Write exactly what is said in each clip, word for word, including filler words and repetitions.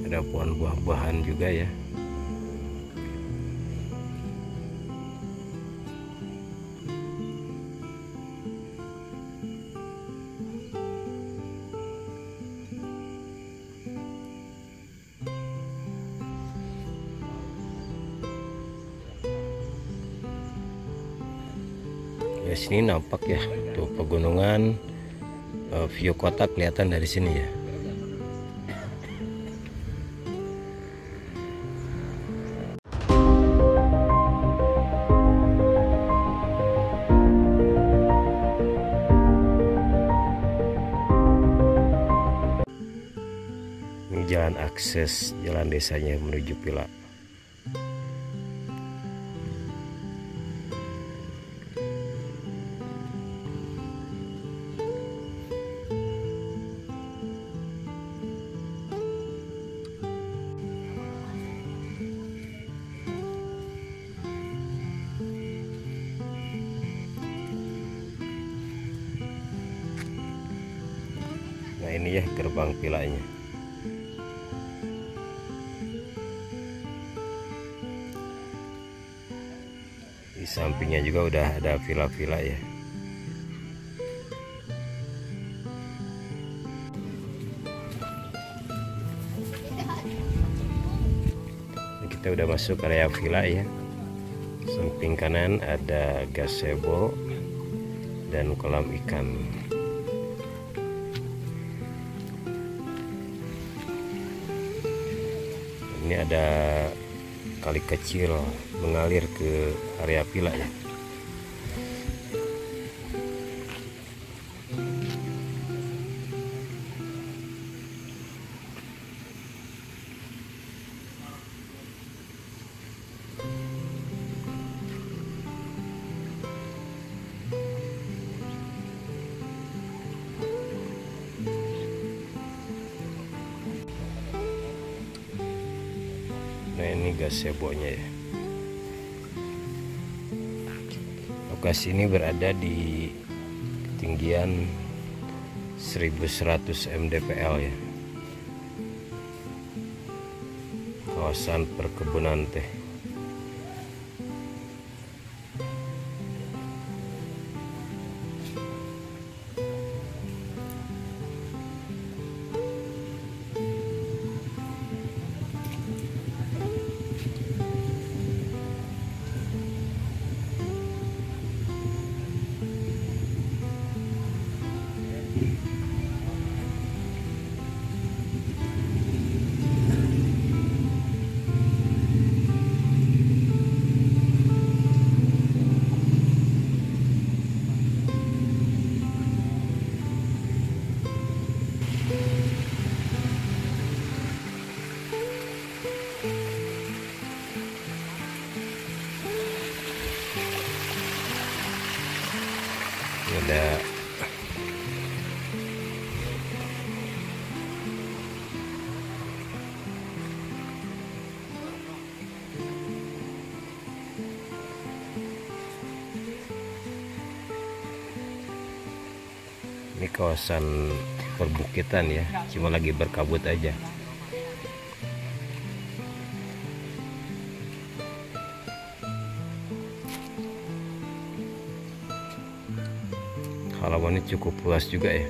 Ada pohon buah-buahan juga ya. Di sini nampak ya tuh pegunungan, view kota kelihatan dari sini ya. Ini jalan akses jalan desanya menuju villa. Nah ini ya gerbang villanya. Di sampingnya juga udah ada villa-villa ya. Kita udah masuk area villa ya. Samping kanan ada gazebo dan kolam ikan. Ini ada kali kecil mengalir ke area villa ya. Nah ini gazebo-nya ya. Lokasi ini berada di ketinggian seribu seratus mdpl ya. Kawasan perkebunan teh. Ada ini kawasan perbukitan ya, cuma lagi berkabut aja. Halamannya cukup luas juga ya.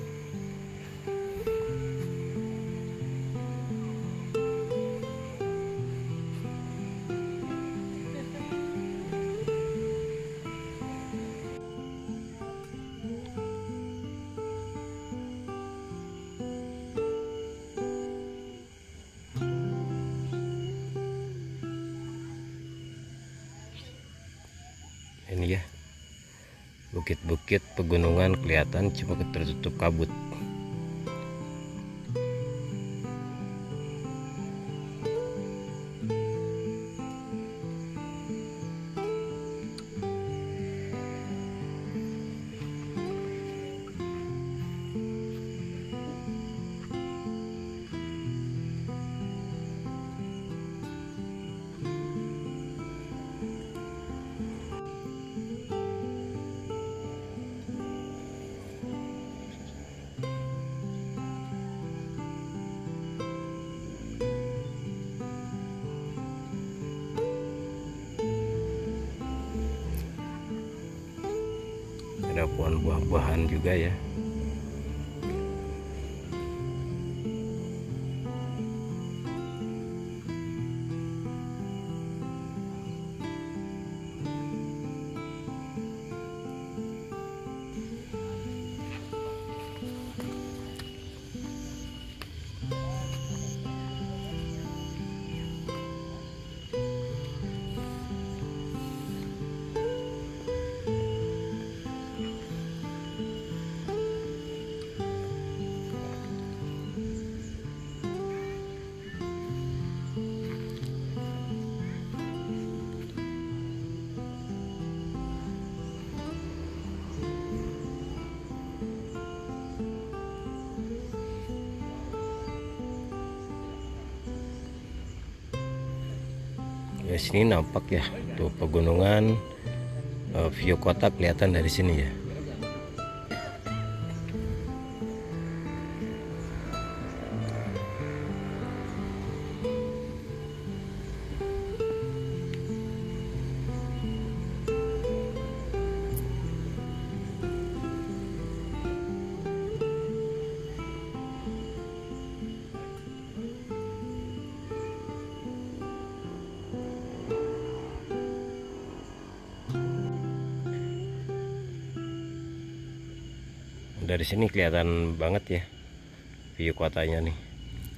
Ini ya, bukit-bukit pegunungan kelihatan cuma tertutup kabut. Ada pohon buah-buahan juga ya. Ya, sini nampak ya tuh pegunungan, uh, view kota kelihatan dari sini ya. Dari sini kelihatan banget ya view kotanya nih.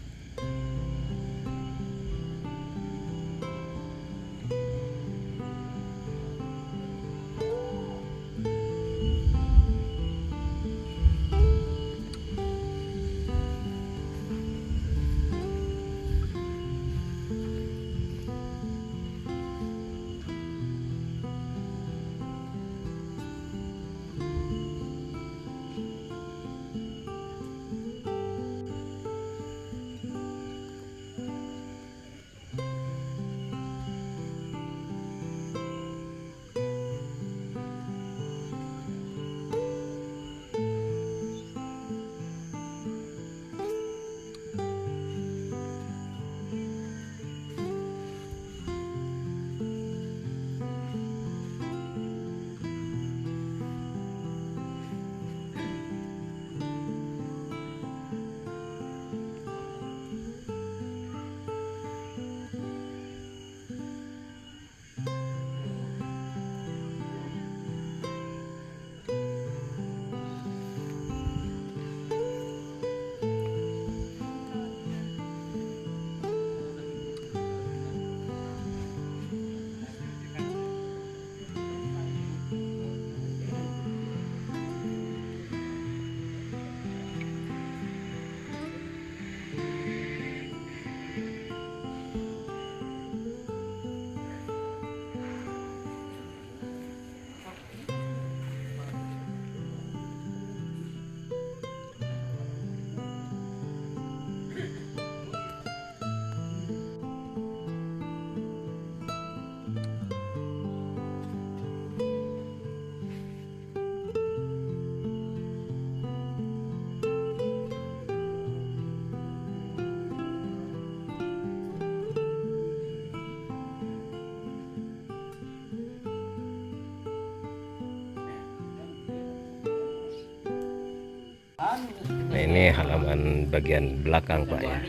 Nah, ini halaman bagian belakang Pak ya.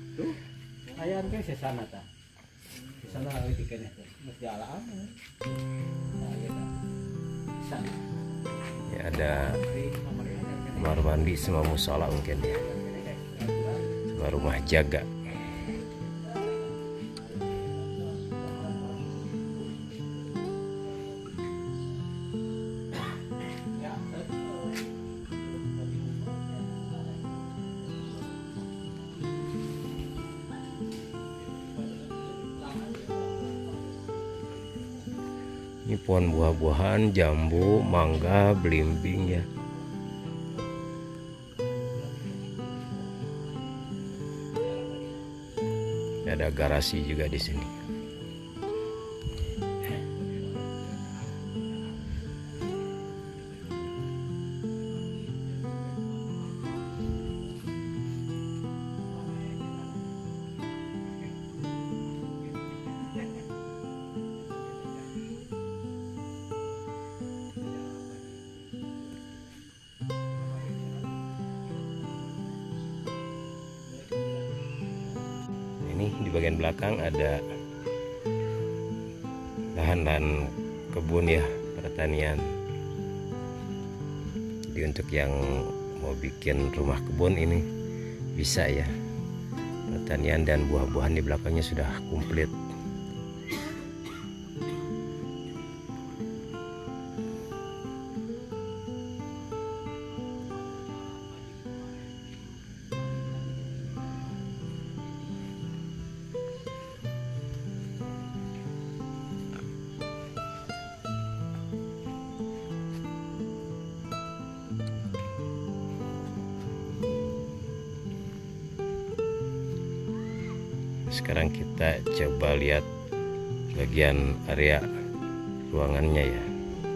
Ayan kan sa sana ta. Sa sana ay tikan ito. Mas jalaan. Sana. Ya, ada kamar mandi sama musola mungkin ya. Sama rumah jaga. Ini pohon buah-buahan, jambu, mangga, belimbing ya. Ada garasi juga di sini. di bagian belakang ada lahan-lahan kebun ya, pertanian. Jadi untuk yang mau bikin rumah kebun ini bisa ya. Pertanian dan buah-buahan di belakangnya sudah komplit. Sekarang kita coba lihat bagian area ruangannya ya.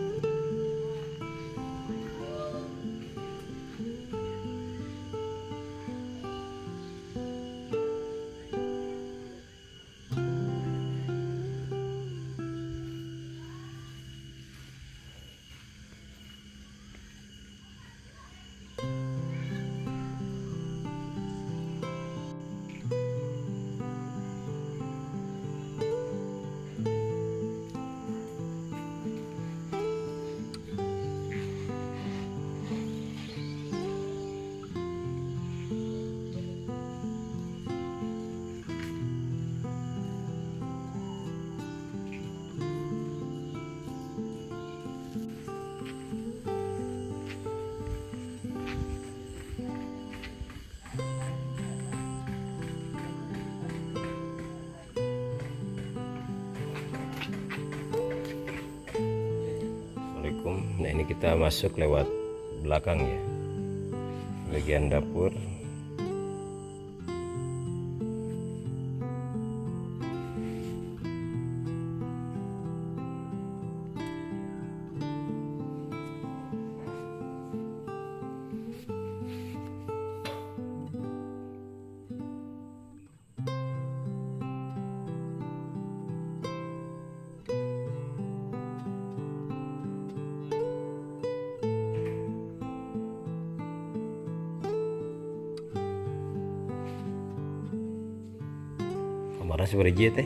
Nah, ini kita masuk lewat belakang ya, bagian dapur. Kamarnya seperti teh.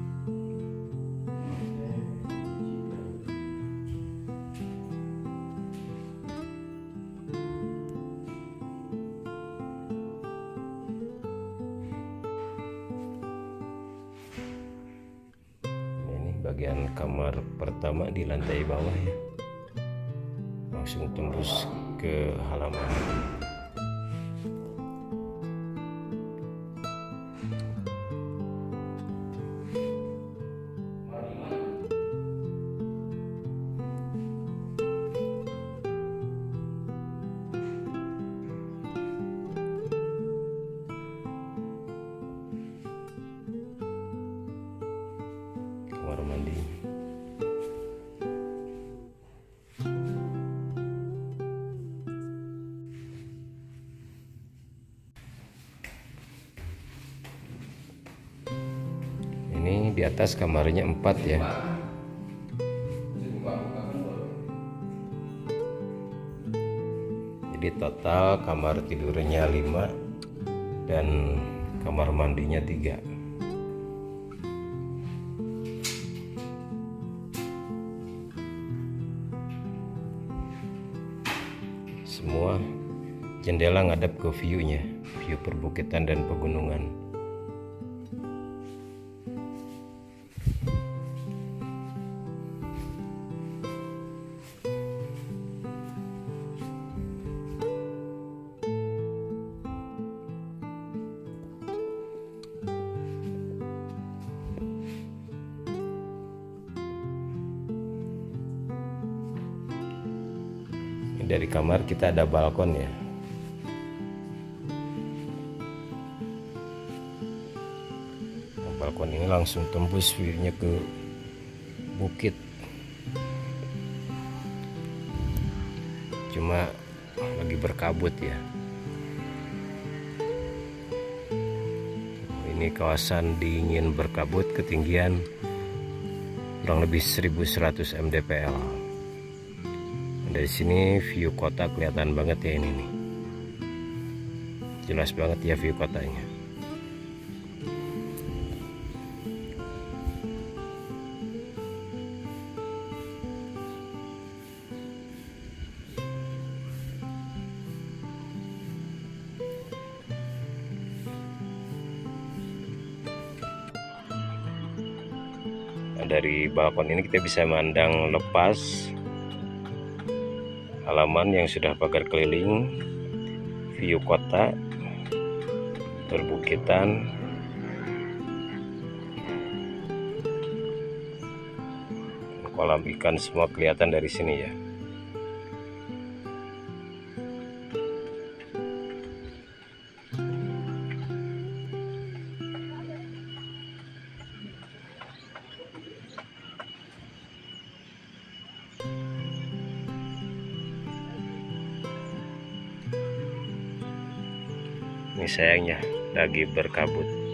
Ini bagian kamar pertama di lantai bawah ya. Langsung tembus ke halaman. Kamar mandi. Ini di atas kamarnya empat ya. Jadi total kamar tidurnya lima dan kamar mandinya tiga. Semua jendela ngadep ke view-nya, view perbukitan dan pegunungan. Dari kamar kita ada balkon ya. Nah, balkon ini langsung tembus view-nya ke bukit. Cuma lagi berkabut ya. Ini kawasan dingin berkabut, ketinggian kurang lebih seribu seratus mdpl. Dari sini view kota kelihatan banget ya, ini nih. Jelas banget ya view kotanya. dari balkon ini kita bisa memandang lepas halaman yang sudah pagar keliling, view kota, perbukitan, kolam ikan, semua kelihatan dari sini ya. Ini sayangnya lagi berkabut.